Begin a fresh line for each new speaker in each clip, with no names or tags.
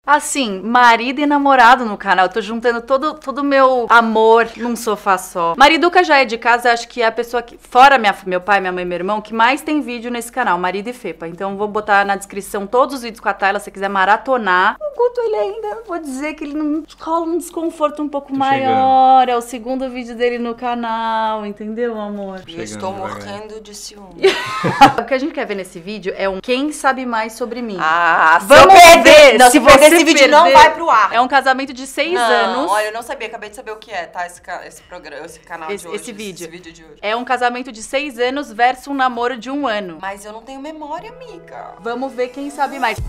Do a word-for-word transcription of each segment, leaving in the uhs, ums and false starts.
Assim, marido e namorado no canal. Eu tô juntando todo o todo meu amor num sofá só. Mariduca já é de casa, acho que é a pessoa que, fora minha, meu pai, minha mãe e meu irmão, que mais tem vídeo nesse canal, marido e Fepa. Então vou botar na descrição todos os vídeos com a Tayla, se você quiser maratonar. O Guto, ele ainda, vou dizer que ele não rola um desconforto um pouco tô maior. Chegando. É o segundo vídeo dele no canal, entendeu, amor?
Eu estou morrendo de ciúme.
O que a gente quer ver nesse vídeo é um quem sabe mais sobre mim.
Ah,
vamos ver.
Não, se, se você esse vídeo perder, não vai pro ar.
É um casamento de seis
não,
anos.
Olha, eu não sabia, acabei de saber o que é, tá? Esse, esse programa, esse canal
esse,
de hoje.
Esse vídeo.
Esse vídeo de hoje.
É um casamento de seis anos versus um namoro de um ano.
Mas eu não tenho memória, amiga.
Vamos ver quem sabe mais.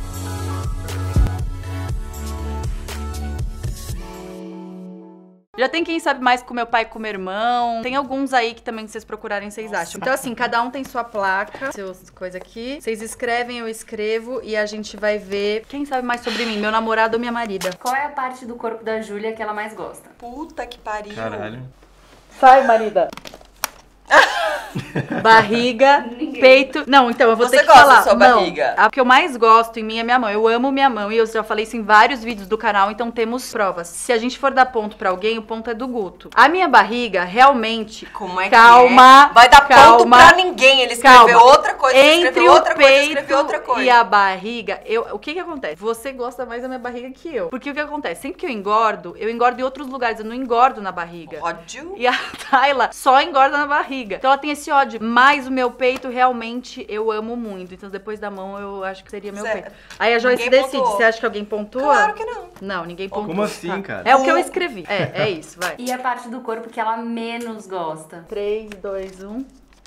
Já tem quem sabe mais com meu pai e com meu irmão. Tem alguns aí que também, se vocês procurarem, vocês
Nossa.
acham. Então, assim, cada um tem sua placa, seus coisa aqui. Vocês escrevem, eu escrevo e a gente vai ver quem sabe mais sobre mim, meu namorado ou minha marida.
Qual é a parte do corpo da Júlia que ela mais gosta?
Puta que pariu.
Caralho.
Sai, marida. Barriga, Ninguém. peito. Não, então eu vou
Você
ter que
gosta
falar.
Da sua
não,
barriga?
a que eu mais gosto em mim é minha mão. Eu amo minha mão e eu já falei isso em vários vídeos do canal, então temos provas. Se a gente for dar ponto pra alguém, o ponto é do Guto. A minha barriga, realmente.
Como é
calma,
que é? Vai dar
calma,
ponto pra ninguém. Ele escreveu
calma.
outra coisa, ele
Entre
escreveu outra
o
coisa,
peito
escreveu outra coisa.
E a barriga, eu, o que que acontece? Você gosta mais da minha barriga que eu. Porque o que acontece? Sempre que eu engordo, eu engordo em outros lugares, eu não engordo na barriga.
Ódio.
E a Tayla só engorda na barriga. Então ela tem esse ódio. Mas o meu peito, realmente, eu amo muito. Então depois da mão, eu acho que seria meu
Zé,
peito. Aí a Joyce
ninguém
decide.
pontuou.
Você acha que alguém pontua?
Claro que não.
Não, ninguém pontua.
Como assim,
tá.
cara?
É o que eu escrevi. É, é isso, vai.
E a parte do corpo que ela menos gosta?
três, dois, um.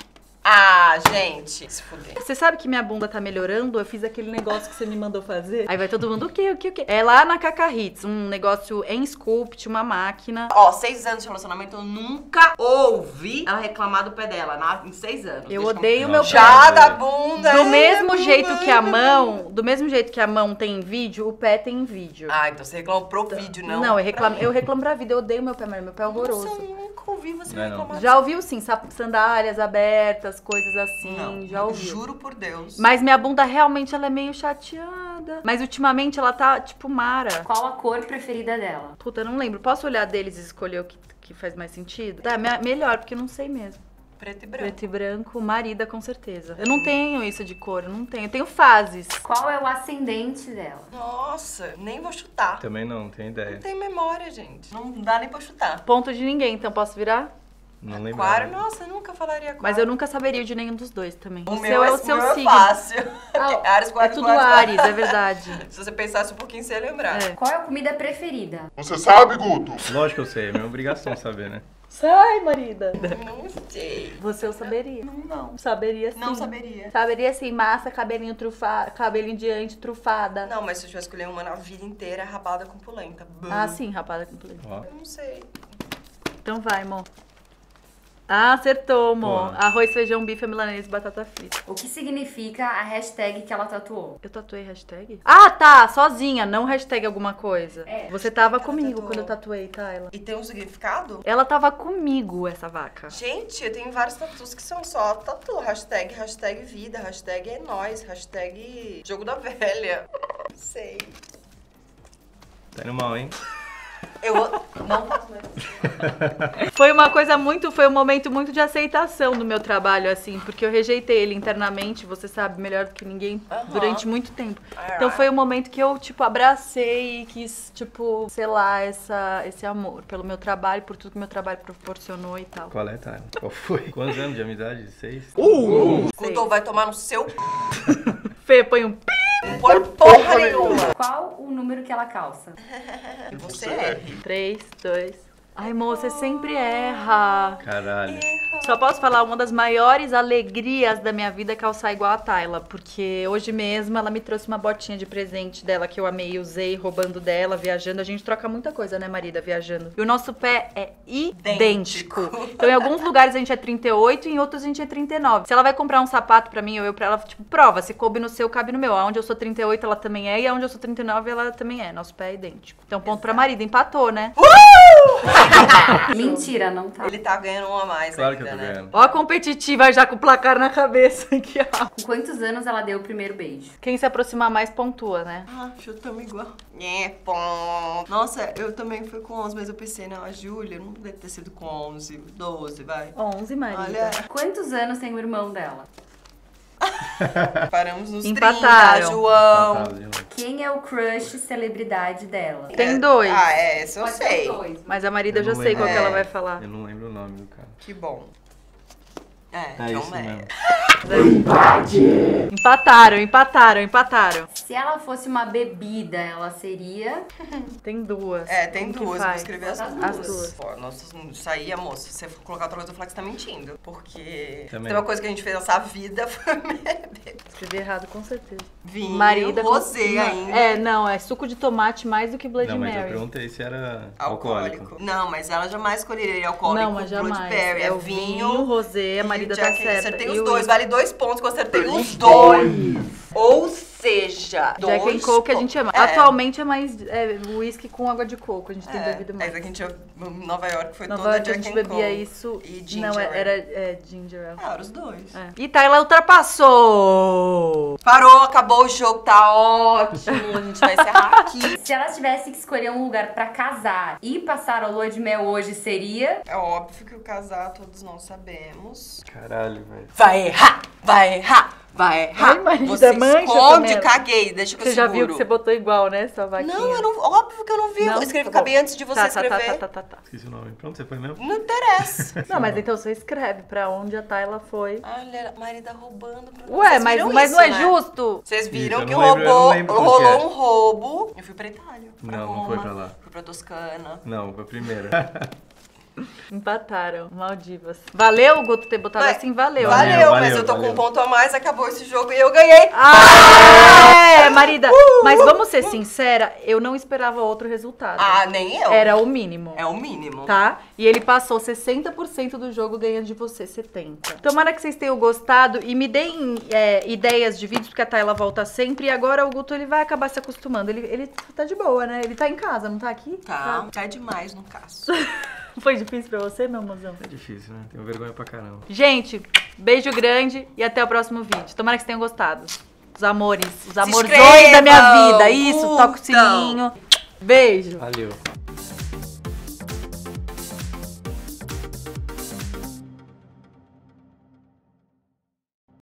Ah, gente. Se fuder.
Você sabe que minha bunda tá melhorando? Eu fiz aquele negócio que você me mandou fazer. Aí vai todo mundo, o quê, o quê, o quê? É lá na Cacá Hits, um negócio em Sculpt, uma máquina.
Ó, seis anos de relacionamento, eu nunca ouvi ela reclamar do pé dela, na, em seis anos.
Eu
Deixa
odeio
eu...
o meu
Já
pé.
da bunda.
Do
é,
mesmo
bunda,
jeito que a
é,
mão, do mesmo jeito que a mão tem em vídeo, o pé tem em vídeo.
Ah, então você reclama pro vídeo, não?
Não, eu reclamo, eu reclamo pra vida, eu odeio meu pé, mas meu pé é horroroso.
Nossa, eu nunca ouvi você
Não é
reclamar.
Já ouviu sim, sa- sandálias abertas, coisas assim,
Não,
já ouviu.
juro por Deus.
Mas minha bunda realmente ela é meio chateada. Mas ultimamente ela tá tipo Mara.
Qual a cor preferida dela?
Puta, eu não lembro. Posso olhar deles e escolher o que, que faz mais sentido? Tá, me- melhor, porque eu não sei mesmo.
Preto e branco.
Preto e branco, marida com certeza. Eu não tenho isso de cor, eu não tenho. Eu tenho fases.
Qual é o ascendente dela?
Nossa, nem vou chutar.
Também não, não tenho ideia.
Não tem memória, gente. Não dá nem pra chutar.
Ponto de ninguém, então posso virar?
Não lembro.
Aquário, nossa, eu nunca falaria aquário.
Mas eu nunca saberia o de nenhum dos dois também.
O
seu
meu
é
é,
o seu
meu é
signo.
fácil.
Ah,
Ares,
é
Aquário,
tudo
Aquário,
Ares, é verdade.
Se você pensasse um pouquinho, você ia lembrar.
É.
Qual é a comida preferida?
Você sabe, Guto?
Lógico que eu sei, é minha obrigação saber, né?
Sai, marida.
Não sei.
Você eu saberia.
Não, não.
Saberia sim.
Não saberia.
Saberia sim, massa, cabelinho trufado, cabelinho diante, trufada.
Não, mas se eu tivesse escolher uma na vida inteira, rabada com polenta. Bum.
Ah, sim, rapada completa.
Ó.
Eu não sei.
Então vai, amor. Ah, acertou, amor.
Pô.
Arroz, feijão, bife, milanesa e batata frita.
O que significa a hashtag que ela tatuou?
Eu tatuei hashtag? Ah, tá, sozinha, não hashtag alguma coisa.
É.
Você tava
Ela
comigo
tatuou.
quando eu tatuei, Tayla.
E tem um significado?
Ela tava comigo, essa vaca.
Gente, eu tenho vários tatus que são só tatu. Hashtag, hashtag vida, hashtag é nóis, hashtag jogo da velha. Não sei.
Tá indo mal, hein?
Eu não faço mais.
Foi uma coisa muito, foi um momento muito de aceitação do meu trabalho, assim, porque eu rejeitei ele internamente, você sabe melhor do que ninguém,
Aham.
durante muito tempo.
Alright.
Então foi um momento que eu, tipo, abracei e quis, tipo, sei lá, essa, esse amor pelo meu trabalho, por tudo que meu trabalho proporcionou e tal.
Qual é, tá? Qual foi? Quantos anos de amizade? Seis?
Guto vai tomar no seu p...
Fê, põe um pi.
Não põe porra nenhuma.
Qual o número que ela calça?
E você erre.
três, dois. Ai, moça, você sempre erra.
Caralho.
Só posso falar, uma das maiores alegrias da minha vida é calçar igual a Tayla, porque hoje mesmo ela me trouxe uma botinha de presente dela que eu amei, usei, roubando dela, viajando. A gente troca muita coisa, né, marida, viajando. E o nosso pé é idêntico.
Idêntico.
Então, em alguns lugares a gente é trinta e oito, em outros a gente é trinta e nove. Se ela vai comprar um sapato pra mim ou eu pra ela, tipo, prova, se coube no seu, cabe no meu. Aonde eu sou trinta e oito, ela também é, e aonde eu sou trinta e nove, ela também é. Nosso pé é idêntico. Então, ponto pra marida, empatou, né?
Uh!
Mentira, não tá.
Ele tá ganhando um a mais
Claro que
ainda,
eu tô
né?
ganhando.
Ó a competitiva já com o placar na cabeça aqui, ó.
Com quantos anos ela deu o primeiro beijo?
Quem se aproximar mais pontua, né?
Ah, chutamos igual. É, pom. Nossa, eu também fui com onze, mas eu pensei, não, a Júlia não deve ter sido com onze, doze, vai.
onze, Maria.
Olha,
Quantos anos tem o irmão dela?
paramos nos
Empataram.
trinta, João.
Empatado de novo.
Quem é o crush celebridade dela?
Tem dois.
Ah, é, esse eu
Pode ser
sei.
os dois.
Mas a Marida eu
Eu
já
não
sei
lembro.
qual que ela
É.
vai falar.
Eu não lembro o nome do cara.
Que bom. É,
É
John
isso
Mayer.
mesmo.
Empataram, empataram, empataram.
Se ela fosse uma bebida, ela seria...
Tem duas.
É, tem
Como que
duas, vou
faz?
escrever as duas.
As duas.
Pô, nossa, isso aí, amor, se você for colocar outra coisa, eu vou falar que você tá mentindo. Porque
Também.
tem uma coisa que a gente fez nessa vida foi beber
Escrevi errado, com certeza.
vinho,
Marida com-
rosé
Não,
ainda.
É, não, é suco de tomate mais do que Blood
Não, mas eu
Mary.
perguntei se era
Alcoólico.
alcoólico.
Não, mas ela jamais escolheria alcoólico.
Não, mas jamais.
Bloodberry. É
o
vinho.
rosé, a
e
Marida
o
tá
Jack-
certa.
Acertei
E
os
o
dois,
whisky.
vale dois pontos que eu acertei os dois. Ou seja,
Jack and
dois
Coke a
pontos.
gente ama.
É.
Atualmente é mais é, whisky com água de coco. A gente tem
É,
bebido mais.
mas a gente, em Nova York foi
Nova
toda
York a
Jack
gente
and
bebia
Coke.
isso.
E ginger
Não, é-
ale.
era é, ginger ale.
Ah, eram os dois.
É. E Tayla ultrapassou!
Parou, acabou o jogo, tá ótimo. A gente vai encerrar aqui.
Se ela tivesse que escolher um lugar pra casar e passar a lua de mel hoje, seria...
É óbvio que o casar todos nós sabemos.
Caralho, velho.
Vai errar, vai errar, vai errar.
Ai, Marida,
Você
mancha
esconde,
essa merda.
caguei, deixa que eu
Você já
seguro.
viu que você botou igual, né, sua vaquinha?
Não, eu não, óbvio que eu não vi.
Não?
Eu escrevi,
Tá bom.
acabei antes de você
tá, tá,
escrever.
tá, tá, tá, tá.
Esqueci o nome. Pronto, você foi mesmo?
Não interessa.
Não, mas então você escreve pra onde a Tayla foi.
Olha, Marida roubando. Pra...
Ué,
Vocês
mas,
viram
mas
isso,
não é
né?
justo?
Vocês viram
Isso, eu
que
não lembro- eu não
roubou,
lembro qual que
rolou
é.
um roubo. Eu fui pra Itália. Pra
Não, não
Roma,
foi pra lá.
Fui pra Toscana.
Não, foi a primeira.
Empataram, Maldivas. Valeu, Guto, ter botado
Mas-
assim? Valeu,
Valeu,
né?
mas
valeu,
eu tô
valeu.
com um ponto a mais, acabou esse jogo e eu ganhei.
Ah, é, Marida. Mas vamos ser sincera, eu não esperava outro resultado.
Ah, nem eu.
Era o mínimo.
É o mínimo.
Tá? E ele passou sessenta por cento do jogo ganhando de você setenta por cento. Tomara que vocês tenham gostado e me deem é, ideias de vídeos, porque a Tayla volta sempre. E agora o Guto ele vai acabar se acostumando. Ele, ele tá de boa, né? Ele tá em casa, não tá aqui?
Tá, tá demais no caso.
Foi difícil pra você, meu mozão?
É difícil, né? Tenho vergonha pra caramba.
Gente, beijo grande e até o próximo vídeo. Tomara que vocês tenham gostado. Os amores, os amorzões
inscrevam,
da minha vida. Isso, toca o
curtam.
sininho. Beijo.
Valeu.